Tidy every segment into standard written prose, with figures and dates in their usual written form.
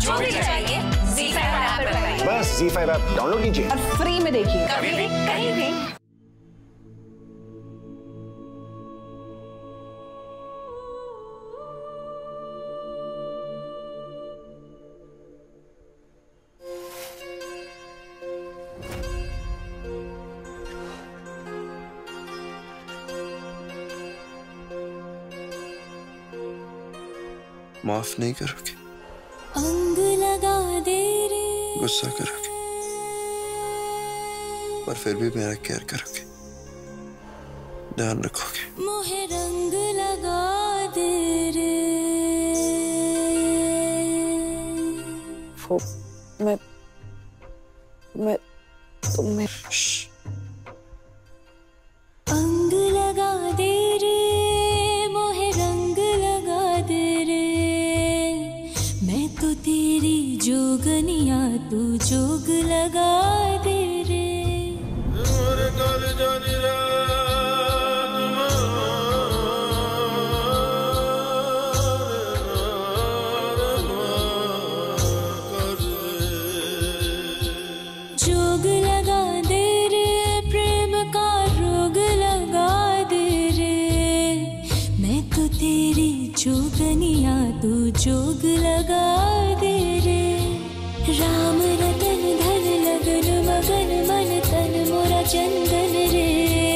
जो भी चाहिए ZEE5 ऐप पर बताइए। बस ZEE5 ऐप डाउनलोड कीजिए और फ्री में देखिए, कभी भी कहीं भी। माफ नहीं करोगे? अंग लगा दे रे, गुस्सा करोगे पर फिर भी मेरा केयर करोगे, ध्यान रखोगे। मोहे रंग लगा दे रे। वो मैं तुम्हें अंग लगा दे रे, मोहे रंग लगा दे रे। मैं तो तेरी जोगनिया, तू जोग लगा दे रे। जोग लगा दे रे, प्रेम का रोग लगा दे रे। मैं तो तेरी जोगनिया, तू जोग लगा दे रे। राम रतन धन लगन मगन, मन तन मोरा चंदन रे।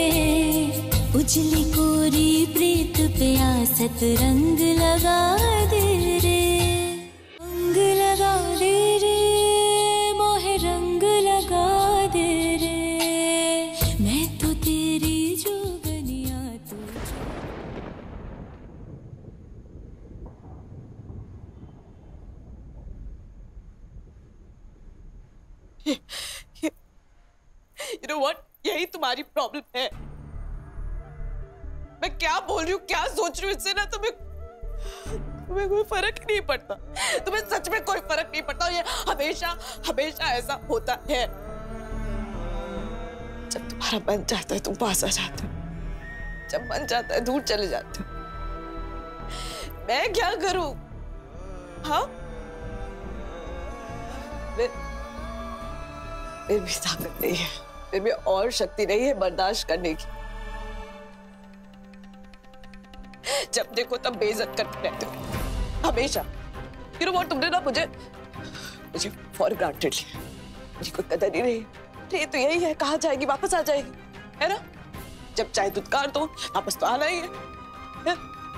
उजली कोरी प्रीत पे आसत रंग लगा दे रे। अंग लगा दे रे, मोहे रंग लगा दे रे। मैं तो तेरी जोगनिया, तू You know what? यही तुम्हारी प्रॉब्लम है। मैं क्या बोल रही हूँ, क्या सोच रही हूँ, इससे ना तुम्हें कोई फर्क नहीं पड़ता। तुम्हें सच में कोई फर्क नहीं पड़ता। ये हमेशा हमेशा ऐसा होता है। जब तुम्हारा मन चाहता है तुम पास आ जाते हो, जब मन चाहता है दूर चले जाते हो। मैं क्या करूं? हाँ, फिर भी ताकत नहीं है, फिर भी और शक्ति नहीं है बर्दाश्त करने की। जब देखो तब बेइज्जत करते रहते हो हमेशा। You know what, तुमने ना मुझे फॉर ग्रांटेड लिया। मुझे कोई कदर ही नहीं। ये तो यही है, कहाँ जाएगी, वापस आ जाएगी, है ना? जब चाहे दुत्कार तो वापस तो आना ही है?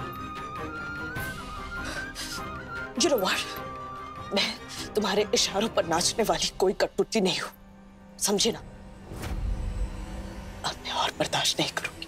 You know what, मैं तुम्हारे इशारों पर नाचने वाली कोई कठपुतली नहीं हूं, समझे ना? अब मैं और बर्दाश्त नहीं करूं।